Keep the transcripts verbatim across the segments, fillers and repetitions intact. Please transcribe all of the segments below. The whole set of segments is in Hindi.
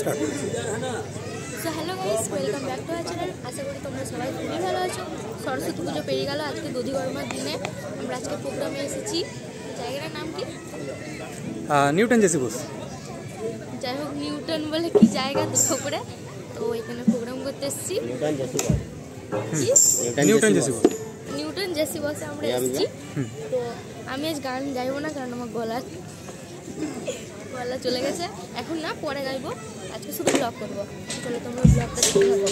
Start. So hello guys, welcome back to our channel. আশা করি তোমরা সবাই খুবই ভালো আছো। সরস্বতী পুজো পেরিয়ে গেল, আজকে দধি গরমার দিনে আমরা আজকে প্রোগ্রামে এসেছি। জায়গাটার নাম কি? Newtown J C Bose. যাই হোক, নিউটন বলে কি জায়গা দুর্গাপুরে, তো এখানে প্রোগ্রাম করতে এসেছি। Newtown J C Bose Newtown J C বসে আমরা এসেছি। তো আমি আজ গান গাইবো না, কারণ আমার গলা গলা চলে গেছে। এখন না, পরে গাইবো। আজকে শুধু ব্লগ করবো। চলো তোমরা ব্লগটা দেখতে থাকো।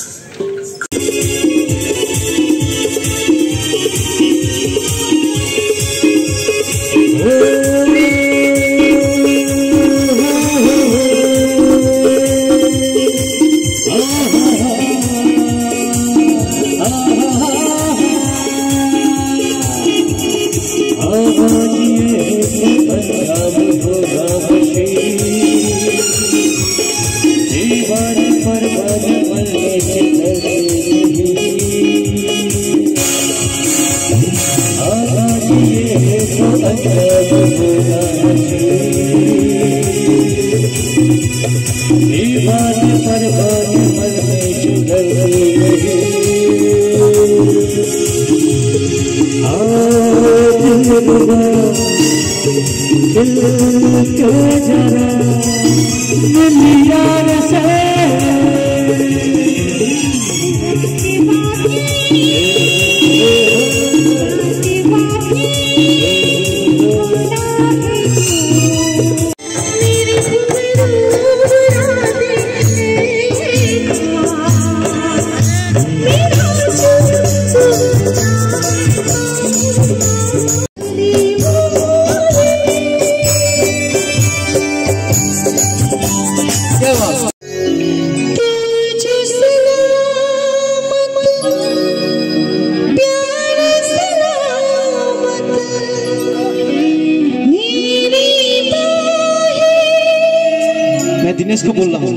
दिनेश को बोल रहा हूँ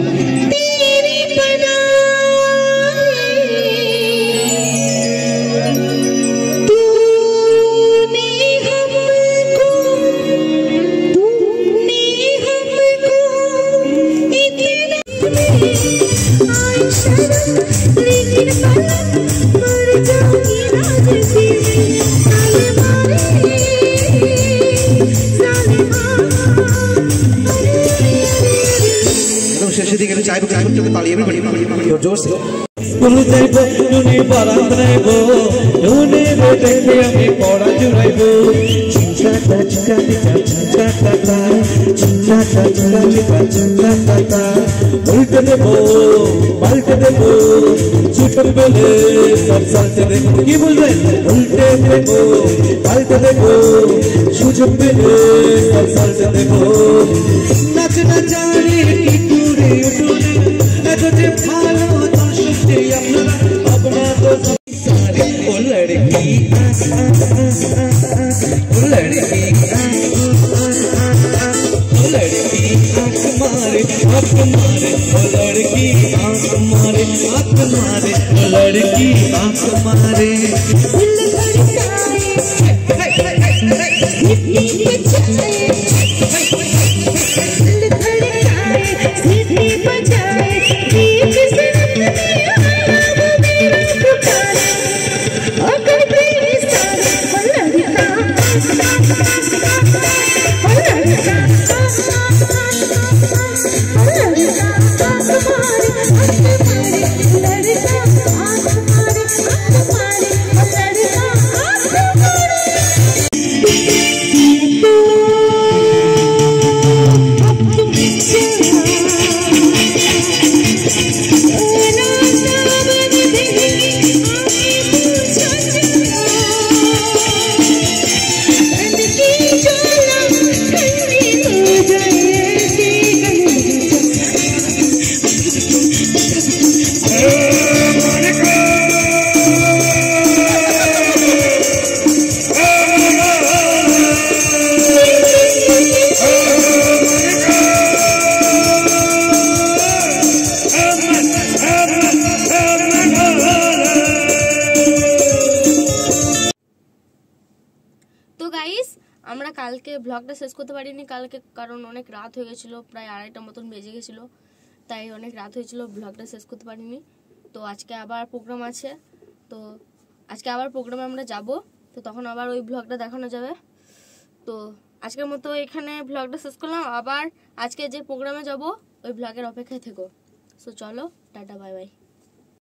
चाय चाय करते तालियां भी बड़ी जोर जोर से बोलू जाइबो नुनी बारात नाइबो नुनी रे देखे আমি পড়া জুড়াইবো চিন্তা চিন্তা চিন্তা চিন্তা চিন্তা চিন্তা চিন্তা চিন্তা চিন্তা উল্টে দেবো পাল্টে দেবো ছুটে বেলে সব সাথে দেখো কি বলবে উল্টে দেবো পাল্টে দেবো সুযোগ পেলে সব সাথে দেখো নাচ না জানি কি করে উঠোনে এত যে ভালো দর্শক যে আপনারা अपना तो सारे ओ लड़की ओ लड़की ओ लड़की आँख मारे आँख मारे ओ लड़की आँख मारे आँख मारे ओ लड़की आँख मारे दिल धड़काए सीटी बजाए दिल धड़काए सीटी बजाए बीच सड़क में लड़का ব্লগটা শেষ করতে পারিনি কালকে, কারণ অনেক রাত হয়ে গেছিলো, প্রায় আড়াইটা মতন বেজে গেছিলো, তাই অনেক রাত হয়েছিল, ব্লগটা শেষ করতে পারিনি। তো আজকে আবার প্রোগ্রাম আছে, তো আজকে আবার প্রোগ্রামে আমরা যাব, তো তখন আবার ওই ব্লগটা দেখানো যাবে। তো আজকের মতো এখানে ব্লগটা শেষ করলাম, আবার আজকে যে প্রোগ্রামে যাব ওই ব্লগের অপেক্ষায় থেকো। সো চলো, টাটা, বাই বাই।